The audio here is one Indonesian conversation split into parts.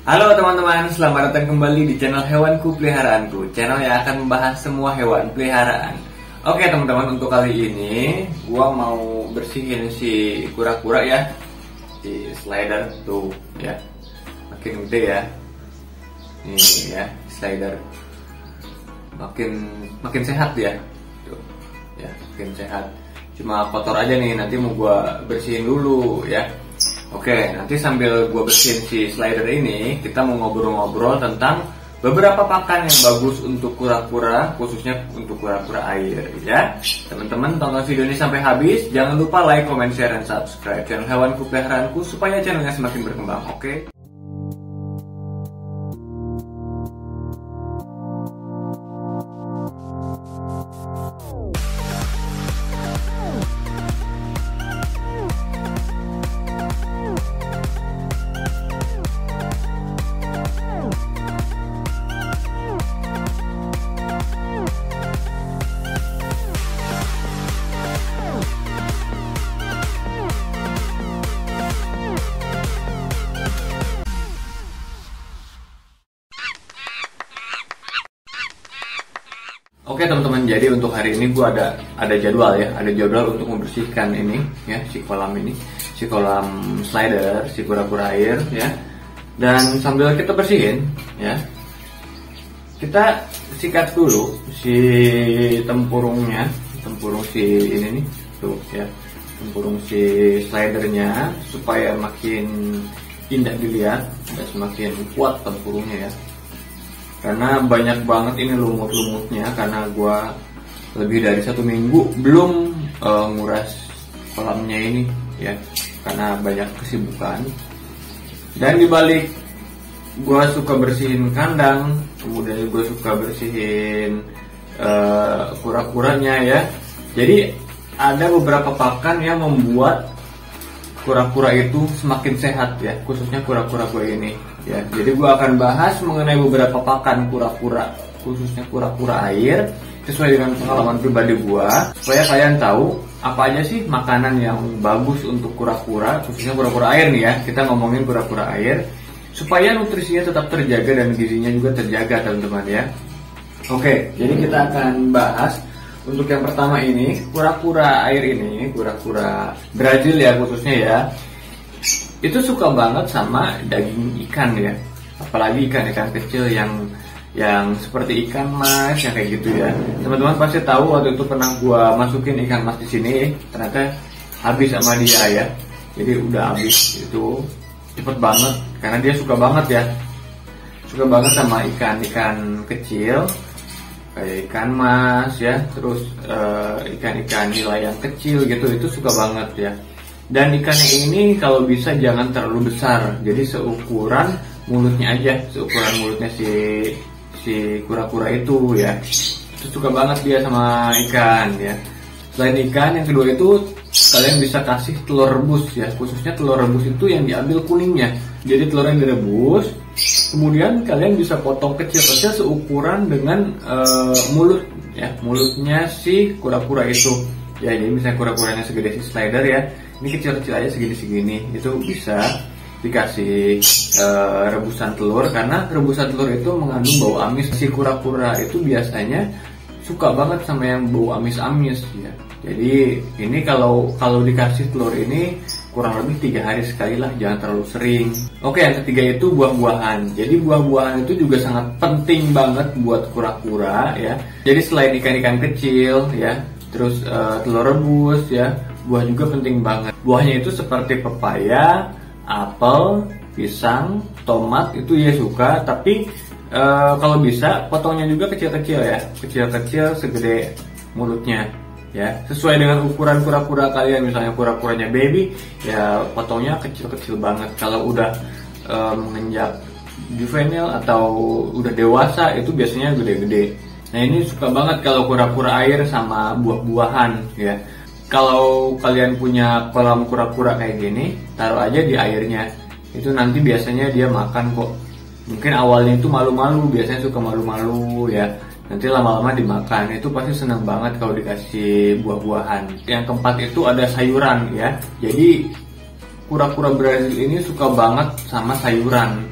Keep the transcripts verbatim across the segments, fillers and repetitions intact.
Halo teman-teman, selamat datang kembali di channel Hewanku Peliharaanku, channel yang akan membahas semua hewan peliharaan. Oke teman-teman, untuk kali ini gua mau bersihin si kura-kura ya, si slider tuh ya, makin gede ya, ini ya slider, makin makin sehat ya, tuh ya makin sehat. Cuma kotor aja nih, nanti mau gua bersihin dulu ya. Oke, nanti sambil gue bersihin si slider ini, kita mau ngobrol-ngobrol tentang beberapa pakan yang bagus untuk kura-kura, khususnya untuk kura-kura air ya. Teman-teman tonton video ini sampai habis, jangan lupa like, comment, share, dan subscribe channel Hewanku Peliharaanku supaya channelnya semakin berkembang, oke? Oke teman-teman, jadi untuk hari ini gue ada ada jadwal ya, ada jadwal untuk membersihkan ini ya, si kolam ini, si kolam slider, si kura-kura air ya. Dan sambil kita bersihin ya, kita sikat dulu si tempurungnya, tempurung si ini nih, tuh ya, tempurung si slidernya supaya makin indah dilihat dan semakin kuat tempurungnya ya. Karena banyak banget ini lumut-lumutnya, karena gua lebih dari satu minggu belum uh, nguras kolamnya ini ya, karena banyak kesibukan. Dan dibalik gua suka bersihin kandang, kemudian gua suka bersihin uh, kura-kuranya ya. Jadi ada beberapa pakan yang membuat kura-kura itu semakin sehat ya, khususnya kura-kura gue ini ya. Jadi gue akan bahas mengenai beberapa pakan kura-kura, khususnya kura-kura air, sesuai dengan pengalaman pribadi gue, supaya kalian tahu apa aja sih makanan yang bagus untuk kura-kura, khususnya kura-kura air nih ya. Kita ngomongin kura-kura air supaya nutrisinya tetap terjaga dan gizinya juga terjaga teman-teman ya. Oke, jadi kita akan bahas untuk yang pertama ini, kura-kura air ini, kura-kura Brazil ya khususnya ya, itu suka banget sama daging ikan ya, apalagi ikan-ikan kecil yang yang seperti ikan mas yang kayak gitu ya. Teman-teman pasti tahu waktu itu pernah gua masukin ikan mas di sini, ternyata habis sama dia ya. Jadi udah habis itu cepet banget, karena dia suka banget ya, suka banget sama ikan-ikan kecil kayak ikan mas ya, terus uh, ikan-ikan nila yang kecil gitu, itu suka banget ya. Dan ikannya ini kalau bisa jangan terlalu besar, jadi seukuran mulutnya aja, seukuran mulutnya si si kura-kura itu ya. Itu suka banget dia sama ikan ya. Selain ikan, yang kedua itu kalian bisa kasih telur rebus ya, khususnya telur rebus itu yang diambil kuningnya. Jadi telur yang direbus, kemudian kalian bisa potong kecil-kecil seukuran dengan uh, mulut ya, mulutnya si kura-kura itu ya. Jadi misalnya kura-kuranya segede si slider ya, ini kecil-kecil aja segini-segini, itu bisa dikasih uh, rebusan telur, karena rebusan telur itu mengandung bau amis. Si kura-kura itu biasanya suka banget sama yang bau amis-amis ya. Jadi ini kalau kalau dikasih telur ini kurang lebih tiga hari sekali lah, jangan terlalu sering. Oke, yang ketiga itu buah-buahan. Jadi buah-buahan itu juga sangat penting banget buat kura-kura ya. Jadi selain ikan-ikan kecil ya, terus uh, telur rebus ya, buah juga penting banget. Buahnya itu seperti pepaya, apel, pisang, tomat itu ya suka, tapi uh, kalau bisa potongnya juga kecil-kecil ya, kecil-kecil segede mulutnya ya, sesuai dengan ukuran kura-kura kalian. Misalnya kura-kuranya baby ya, potongnya kecil-kecil banget. Kalau udah uh, menginjak juvenile atau udah dewasa itu biasanya gede-gede. Nah ini suka banget kalau kura-kura air sama buah-buahan ya. Kalau kalian punya kolam kura-kura kayak gini, taruh aja di airnya, itu nanti biasanya dia makan kok. Mungkin awalnya itu malu-malu, biasanya suka malu-malu ya, nanti lama-lama dimakan. Itu pasti senang banget kalau dikasih buah-buahan. Yang keempat itu ada sayuran ya. Jadi kura-kura Brazil ini suka banget sama sayuran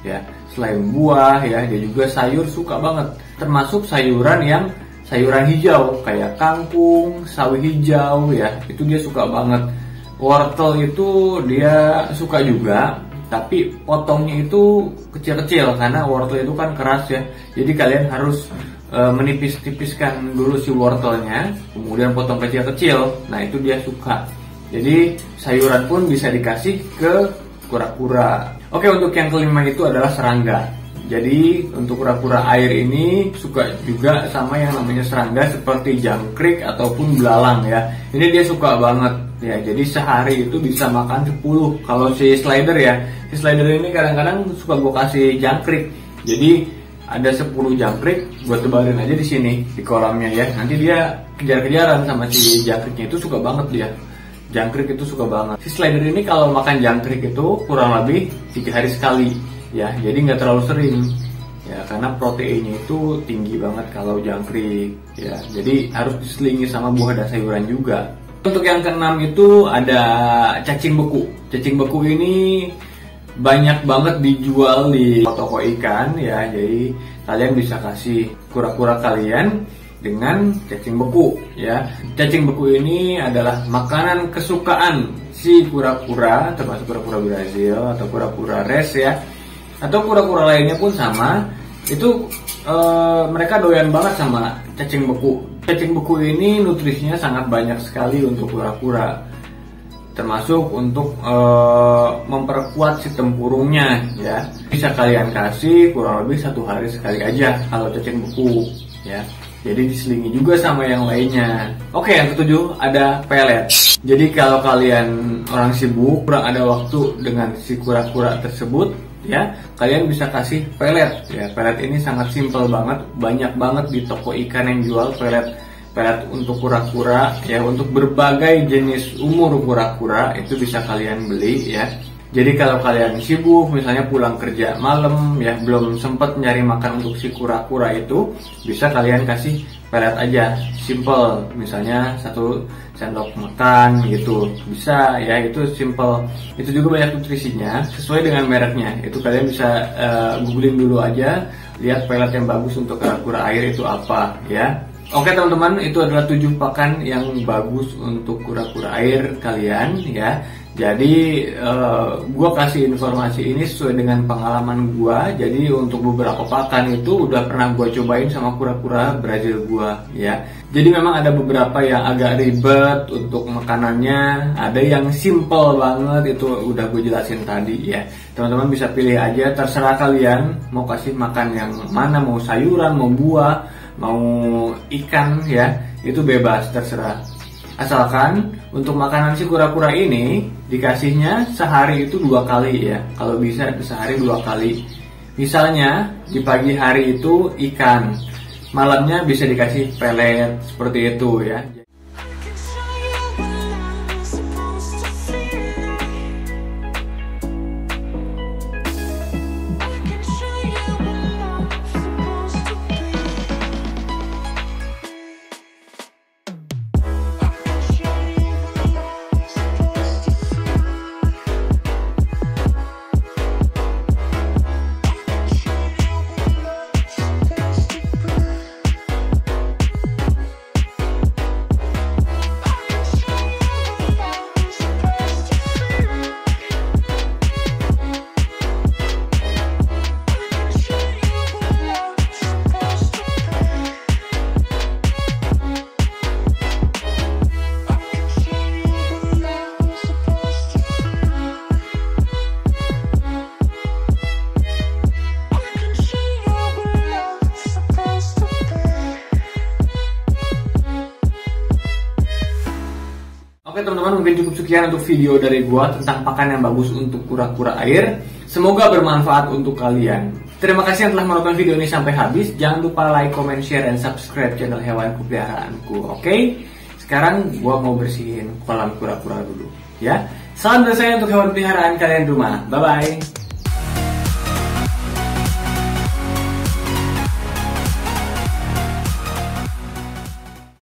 ya. Selain buah ya, dia juga sayur suka banget. Termasuk sayuran yang sayuran hijau kayak kangkung, sawi hijau ya, itu dia suka banget. Wortel itu dia suka juga, tapi potongnya itu kecil-kecil karena wortel itu kan keras ya. Jadi kalian harus e, menipis-tipiskan dulu si wortelnya, kemudian potong kecil-kecil. Nah itu dia suka. Jadi sayuran pun bisa dikasih ke kura-kura. Oke, untuk yang kelima itu adalah serangga. Jadi untuk kura-kura air ini suka juga sama yang namanya serangga seperti jangkrik ataupun belalang ya. Ini dia suka banget ya. Jadi sehari itu bisa makan sepuluh. Kalau si slider ya, si slider ini kadang-kadang suka gue kasih jangkrik. Jadi ada sepuluh jangkrik, gue tebarin aja di sini di kolamnya ya. Nanti dia kejar-kejaran sama si jangkriknya, itu suka banget dia. Jangkrik itu suka banget. Si slider ini kalau makan jangkrik itu kurang lebih tiga hari sekali ya, jadi nggak terlalu sering ya, karena proteinnya itu tinggi banget kalau jangkrik ya. Jadi harus diselingi sama buah dan sayuran juga. Untuk yang keenam itu ada cacing beku. Cacing beku ini banyak banget dijual di toko ikan ya. Jadi kalian bisa kasih kura-kura kalian dengan cacing beku ya. Cacing beku ini adalah makanan kesukaan si kura-kura, termasuk kura-kura Brazil atau kura-kura res ya, atau kura-kura lainnya pun sama. Itu e, mereka doyan banget sama cacing beku. Cacing beku ini nutrisinya sangat banyak sekali untuk kura-kura, termasuk untuk e, memperkuat si tempurungnya ya. Bisa kalian kasih kurang lebih satu hari sekali aja kalau cacing beku ya. Jadi diselingi juga sama yang lainnya. Oke, yang ketujuh ada pelet. Jadi kalau kalian orang sibuk, kurang ada waktu dengan si kura-kura tersebut ya, kalian bisa kasih pelet ya. Pelet ini sangat simpel banget, banyak banget di toko ikan yang jual pelet. Pelet untuk kura-kura ya, untuk berbagai jenis umur kura-kura itu bisa kalian beli ya. Jadi kalau kalian sibuk, misalnya pulang kerja malam ya, belum sempat nyari makan untuk si kura-kura itu, bisa kalian kasih pelet aja, simple. Misalnya satu sendok makan gitu, bisa ya, itu simple. Itu juga banyak nutrisinya, sesuai dengan mereknya. Itu kalian bisa uh, googling dulu aja, lihat pelet yang bagus untuk kura-kura air itu apa ya. Oke teman-teman, itu adalah tujuh pakan yang bagus untuk kura-kura air kalian ya. Jadi uh, gue kasih informasi ini sesuai dengan pengalaman gue. Jadi untuk beberapa pakan itu udah pernah gue cobain sama kura-kura Brazil gue ya. Jadi memang ada beberapa yang agak ribet untuk makanannya, ada yang simple banget, itu udah gue jelasin tadi ya. Teman-teman bisa pilih aja, terserah kalian mau kasih makan yang mana, mau sayuran, mau buah, mau ikan ya, itu bebas, terserah. Asalkan untuk makanan si kura-kura ini dikasihnya sehari itu dua kali ya. Kalau bisa sehari dua kali. Misalnya di pagi hari itu ikan, malamnya bisa dikasih pelet seperti itu ya. Oke teman-teman, mungkin cukup sekian untuk video dari gua tentang pakan yang bagus untuk kura-kura air. Semoga bermanfaat untuk kalian. Terima kasih yang telah menonton video ini sampai habis. Jangan lupa like, comment, share, dan subscribe channel hewan peliharaanku. Oke? Sekarang gua mau bersihin kolam kura-kura dulu ya. Salam dari saya untuk hewan peliharaan kalian di rumah. Bye bye.